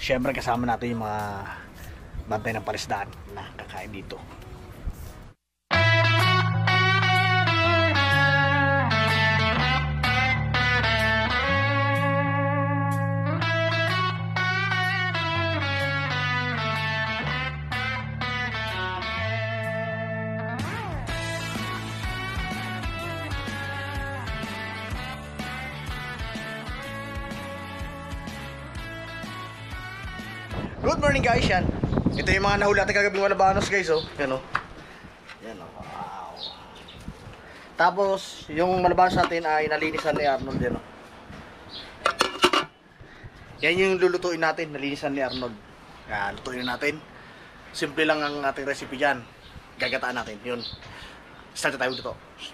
syempre kasama natin yung mga bantay ng palisdaan na kakain dito. Good morning guys, yan. Ito yung mga nahuli natin kagabing Malabanos guys, oh. Yan, oh. Yan, oh. Wow. Tapos, yung Malabanos natin ay nalinisan ni Arnold, yan, oh. Yan yung lulutuin natin, nalinisan ni Arnold. Yan, lutuin natin. Simple lang ang ating recipe dyan. Gagataan natin, yun. Start na tayo dito.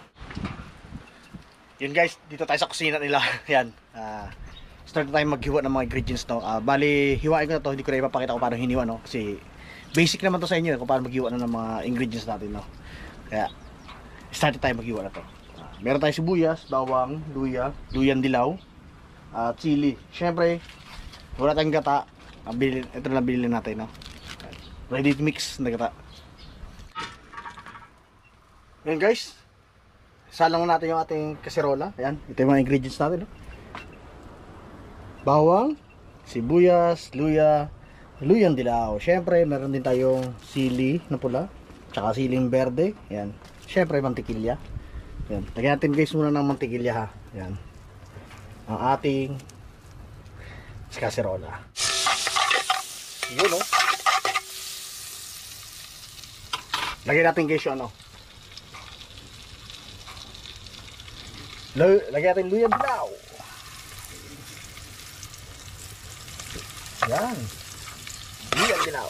Yun guys, dito tayo sa kusina nila. Yan, start na tayo maghiwa ng mga ingredients, no. Bali, hiwain ko na to, hindi ko na ipapakita kung paano hiniwa, no. Kasi basic naman to sa inyo, kung paano maghiwa na ng mga ingredients natin, no. Kaya start na tayo maghiwa na to. Meron tayong sibuyas, bawang, luya, luyang dilaw, at chili. Syempre, wala tayong gata. Ito na bilhin natin, no. Ready to mix na gata. Ayan guys, salang natin yung ating kaserola. Ayan, ito yung mga ingredients natin, no. Bawang, sibuyas, luya, luyang dilaw. Syempre, meron din tayong sili na pula, tsaka siling berde. Ayan. Syempre, mantikilya. Ayan. Lagyan natin guys muna ng mantikilya, ha. Ayan. Ang ating kaserola. Yun, no. Lagyan natin guys yung ano. Lagyan natin luyang dilaw. Yan. Luyang dilaw.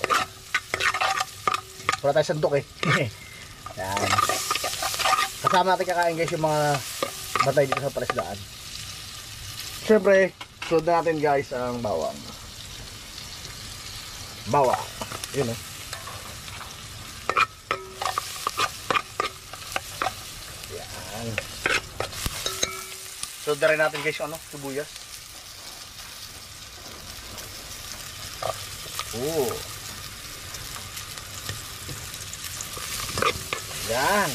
Wala tayo sandok, eh. Yan. Kasama natin kakain guys yung mga batay dito sa palisdaan. Siyempre, sunod natin guys ang bawang. Bawang. Yun, eh. Yan. Sunod na rin natin guys yung ano, sibuyas. Oh. Yan.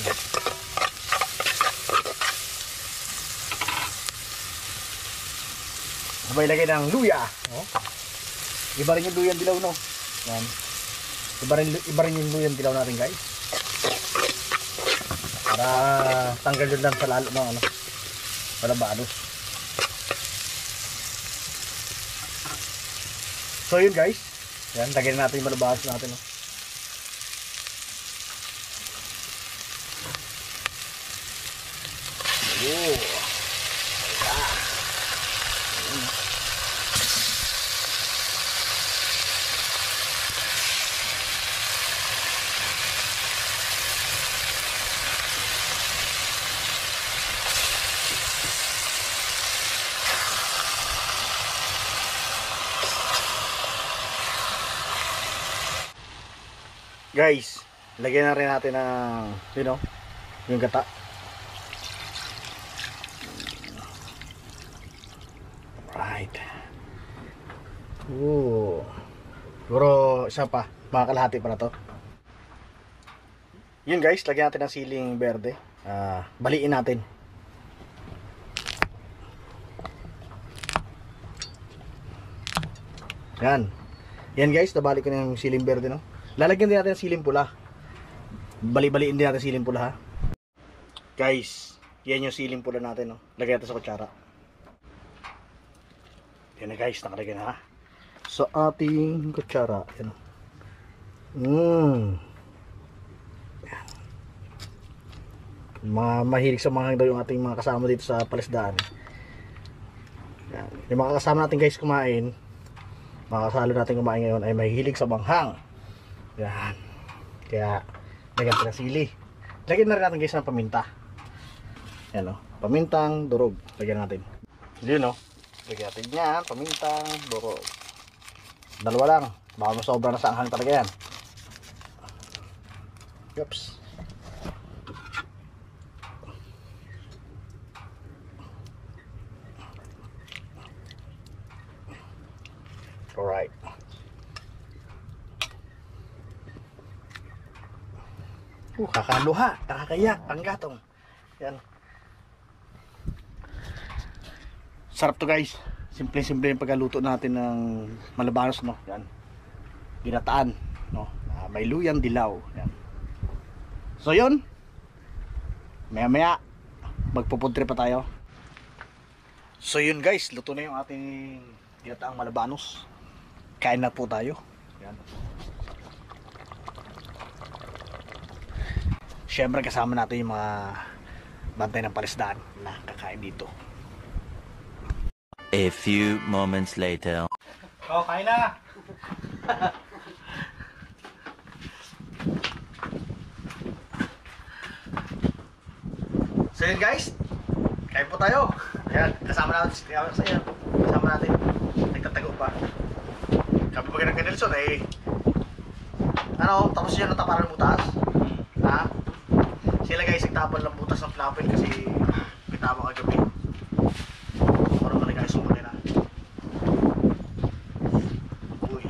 Sabay lagay ng luya. Oh. Iba rin yung luyang dilaw, no. Yan. Iba rin yung luyang dilaw natin guys. Para tanggal yun lang sa lalo ng ano, Malabanos. So yun guys. Yan, lagyan natin yung Malabanos natin, no. Oh. Guys, lagyan na rin natin ng, you know, yung gata. Right. Ooh. Siguro isa pa, makakalahati pa na to. Yun guys, lagyan natin ng siling berde. Baliin natin. Yan. Yan guys, nabalik ko na yung siling berde, no. Lalagyan din natin ng siling pula. Bali-baliin din natin siling pula, ha. Guys, yan yung siling pula natin, no. Lagyan natin sa kutsara. Yan na guys, nakalagay na, ha. Sa ating kutsara. Yan. Yan. Mahilig sa mga daw yung ating mga kasama dito sa palisdaan. Yan. Yung mga kasama natin guys kumain, mga kasalo natin kumain ngayon ay mahilig sa manghang. Yan. Kaya lagyan natin ng sili. Lagyan na rin natin guys ng paminta. Yan, o. Pamintang durog. Lagyan natin. Yun, o. Lagyan natin yan. Pamintang durog. Dalawa lang. Baka masobra na sa anghang talaga yan. Oops. Alright. Kakaluha, nakakayak, ang gatong. Yan. Sarap to guys. Simple-simple yung pagkaluto natin ng Malabanos, no? Yan. Ginataan, no? May luyang dilaw. Yan. So yun. Maya-maya magpupuntre pa tayo. So yun guys, luto na yung ating ginataang Malabanos. Kain na po tayo. Yan. Siyempre kasama natin yung mga bantay ng palisdaan na kakain dito. A few moments later. Oh, kain na! So yun guys, kain po tayo. Ayan, kasama natin, nagtatago pa. Sabi ba ganang Nelson eh, ano, tapos yun ang taparan ng butas. Ha? Sila guys, nagtapal ng butas ng flapel kasi pitama kagabi. Ano ba na guys, sumali na. Uy.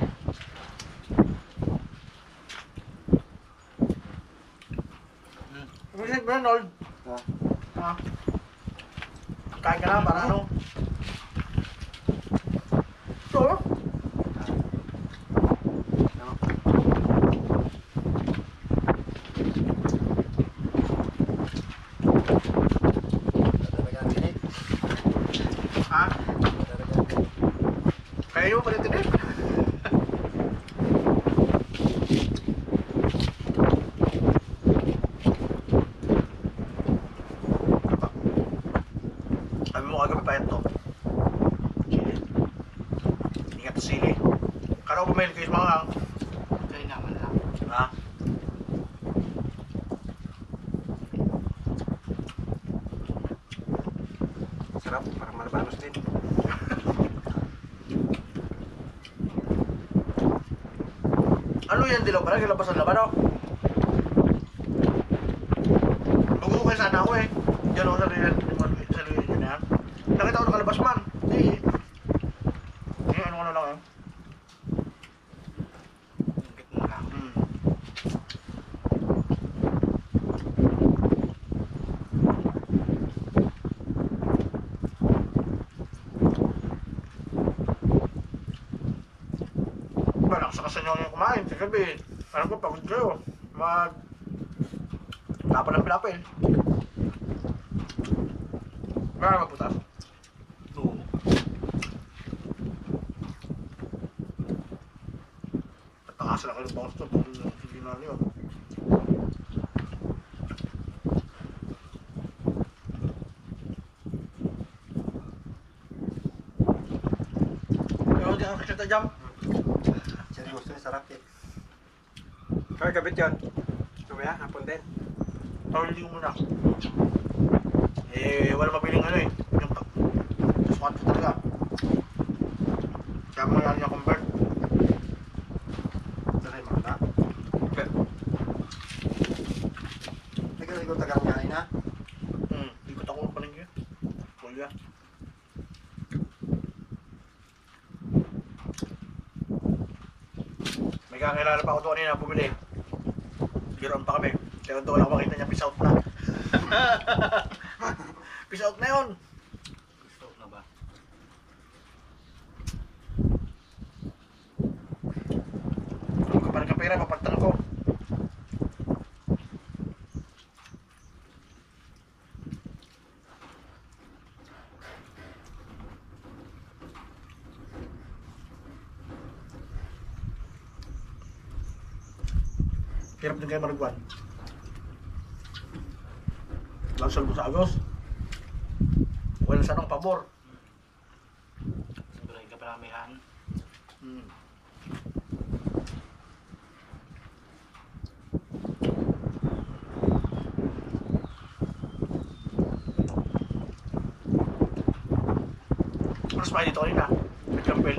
Ano ba Reynold? Ha? Kain ka na, para ano? Ito? Ha? Kaya nyo pa rin tinip? Sabi mo kagabi pa ito. Chili. Ingat sa sili. Karaw ba may kayo mga lang? Kaya naman lang. Ha? Sarap, parang Malabanos din. Ano yan dilaw pala? Kilabas ang laban, no? Magkukay sana ako eh. Diyan ako sa luyan yun yan. Nakita ko nakalabas man. Hindi. Ano na lang yun. Ingit mo lang. Nakasakasan nyo yung kumain sa gabi. Alam ko, pagod kayo. Lapan ng pilapil. Kaya magputas. Oo. Patakasan lang kayo ng bangus to. Hindi na nyo. Kaya hindi ang kasyata jam. Seryoso yung sarap eh. Kaya gabit yun. Mamaya, hapon din. Tawag ko muna. Eh, wala mabiling ano eh. Yung sukat ko talaga. Kaya mo yan yung convert. Sanay mga na. Okay. Ikaw tagang kain na. Ikot ako ng palengke. Kuya. May kakilala pa ako doon kanina bumili. Giroon pa kami. Kaya doon ako makita niya, peace out na. Peace out na yun. Peace out na ba? Ang kapal ka pera, papagtan ko. Hirap din kayo maragwan. Langsal mo sa agos. Wala sa nang pabor. Siguro ka paramihan. Mas pa dito kanina. Nagkampel.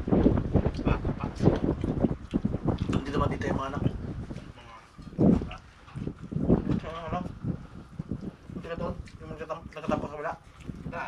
Hindi naman dito yung mga anak. Nakatapos sa wala. Da.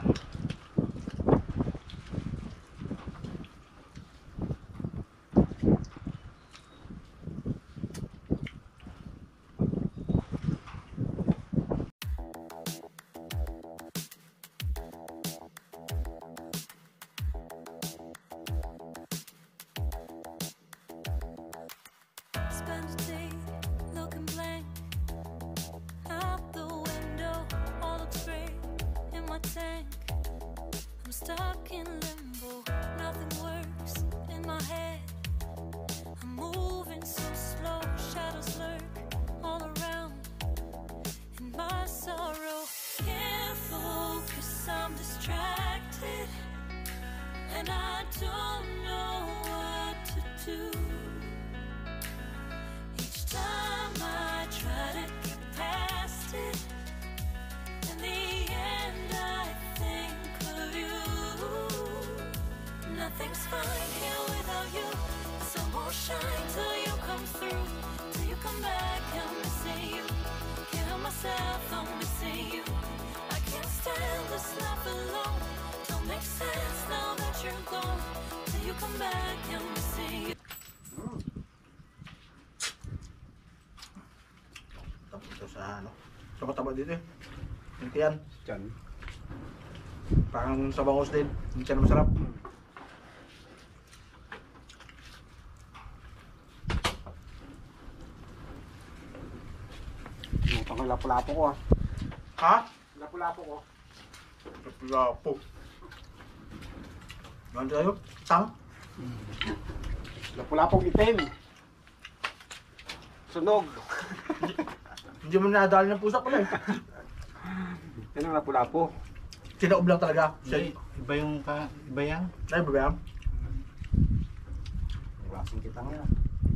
blank. I'm stuck in limbo, nothing works in my head. I'm moving so slow, shadows lurk all around. In my sorrow, can't focus, I'm distracted. And I don't know what to do. Each time I try to get past it, in the end I think of you. Nothing's fine here without you. The sun won't shine till you come through. Till you come back, I'm missing you. Can't help myself, I'm missing you. I can't stand this life alone. Don't make sense now that you're gone. Till you come back, I'm missing you. Tapos ito sa ano. Taba-taba dito eh. Hindi yan. Diyan. Parang sa bangos din. Hindi siya na masarap. Ang lapu-lapo ko ah. Ha? Lapu-lapo ko. Lapo. Gano'n tayo? Tang? Lapu-lapong itim. Sunog. Hindi mo nadali ng pusa pala eh. Yan ang lapu-lapo. Sinaob lang talaga. Siya, Iba yung iba yan. ay, ba yan? Iwasin kita ngayon.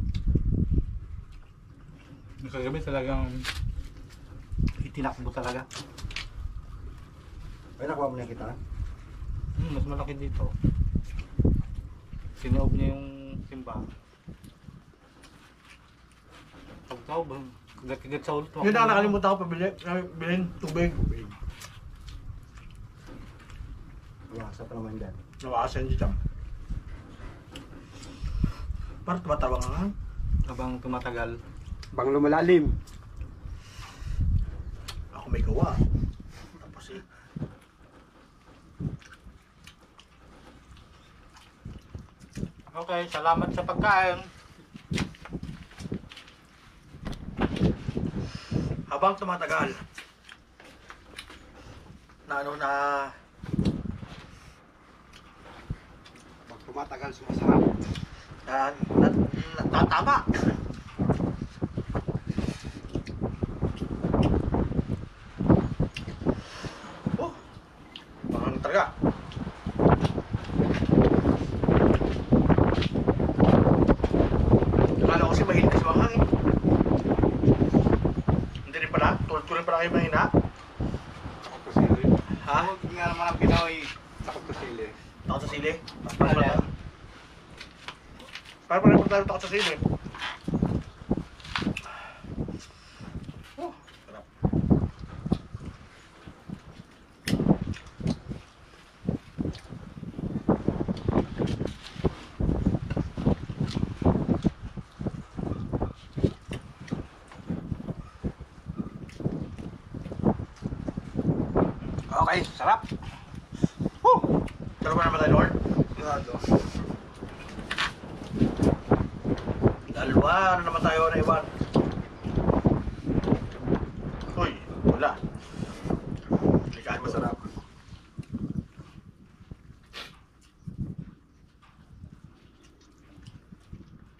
Yung kagabi talagang itinakbo talaga. Ay, nakuha mo na kita. Mas malaki dito. Sinoob niya yung simbahan. Pagkaw ba? Kagat-kagat sa ulit. Yun na nakalimutan ko bilhin tubig. Iwasa pa naman dyan. Nawasan dito. Parang tumatawang nga. Habang tumatagal. Bang lumalalim. Ako may gawa. Tapos eh. Okay, salamat sa pagkain. Habang tumatagal. Na ano na Pag tumatagal, sumasarap. natatama. Oh, parang talaga. Akala ko kasi mahilig sa mga hangin. Hindi rin pala, tulad-tulad pala kayo mahina. Takot to sili. Ha? Hindi nga naman ang Pinoy. Takot to sili. Takot sa sili. Parang pala tayo takot sa sili. Oh, sarap. Okay, sarap. Dalawa naman tayo, Lord. Sigurado. Dalawa na naman tayo na iwan. Uy, wala. Delikado. Masarap.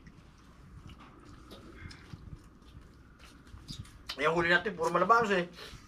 Yung huli natin, puro Malabanos eh.